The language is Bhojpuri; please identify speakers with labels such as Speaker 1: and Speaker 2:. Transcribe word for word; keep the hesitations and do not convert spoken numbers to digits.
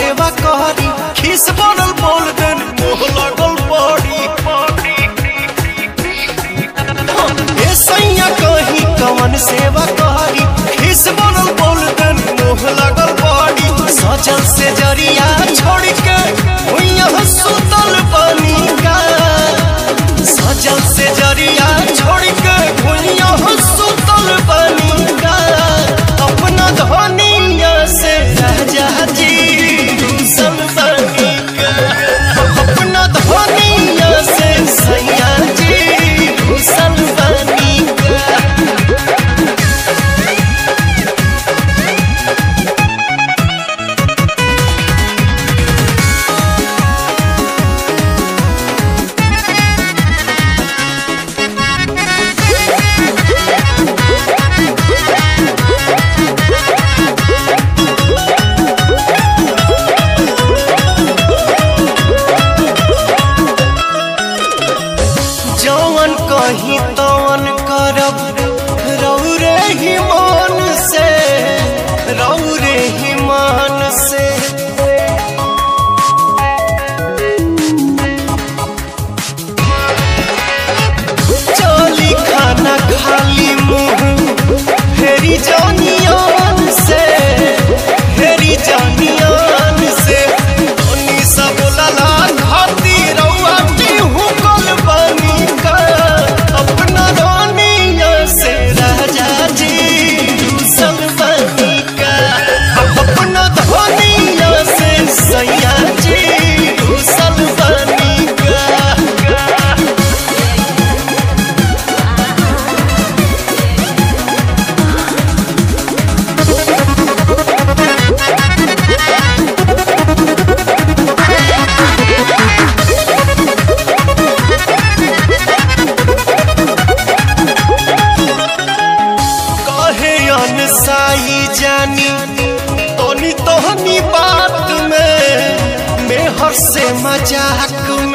Speaker 1: सेवा करी खीस बनल बोल देन मोह लगल पड़ी ए सैया कहीं कवन सेवा करी खीस बनल बोल देन मोह लगल पड़ी सजल से जरिया छोड़ के हुइया सुतल बनी का सजल से जरिया छोड़ के हुइया सुतल बनी का अपना धनिया से राजा जी दूसल बनी का अपना धनिया से सैया जी दूसल बनी का जौन कहीं तौन करब रौरे ही मान से रौरे ही मान से चली खाना खाली मुँह फेरी जानियान से फेरी जानियान से धनी सब लला खाती रौआ की हुकल बनी का अपना धनिया से राजा जी दूसल बनी का अपना धनिया से सैया जी दूसल बनी का साई जानी तोनी तोहनी बात में मेहर से मजाक